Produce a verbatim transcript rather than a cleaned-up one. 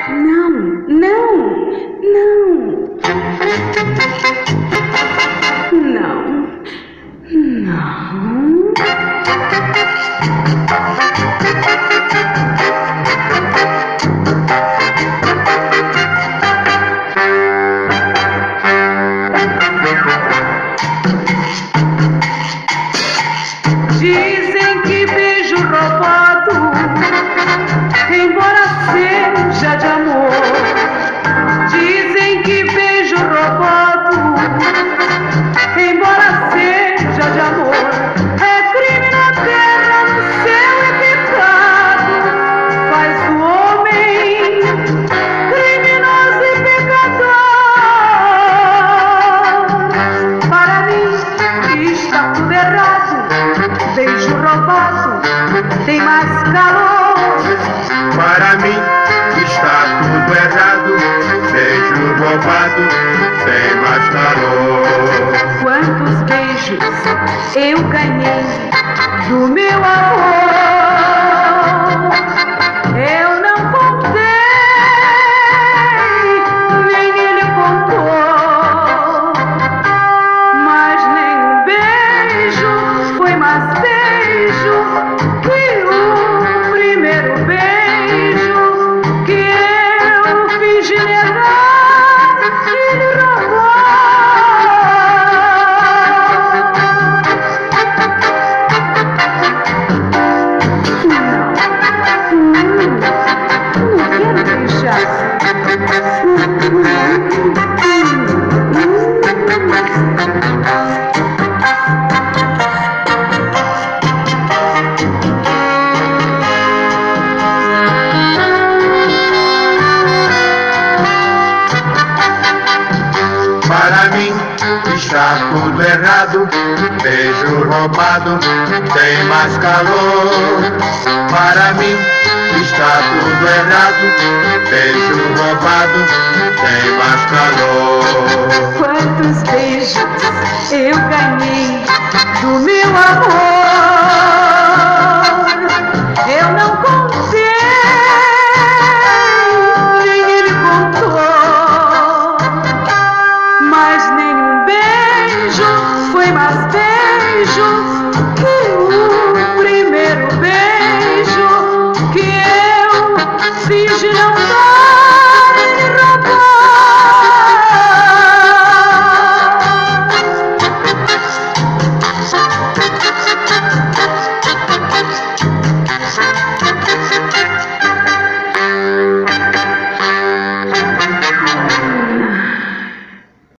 Não, não, não. Não, não. Dizem que beijo roubado, embora seja de amor. Dizem que beijo roubado, embora seja de amor, é crime na terra, no céu é pecado. Faz o homem criminoso e pecador. Para mim está tudo errado. Beijo roubado tem mais calor. Para mim está tudo errado. Beijo roubado tem mais calor. Quantos beijos eu ganhei do meu amor, eu não contei, nem ele contou. Mas nenhum beijo foi mais beijo que o primeiro beijo que eu fingi negar e lhe roubar. Para mim está tudo errado. Beijo roubado tem mais calor. Para mim está tudo errado. Beijo roubado tem mais calor. Quantos beijos eu ganhei do meu amor, eu não contei, nem ele contou. Mas nenhum beijo foi mais beijo que o primeiro beijo que eu fingi não dar.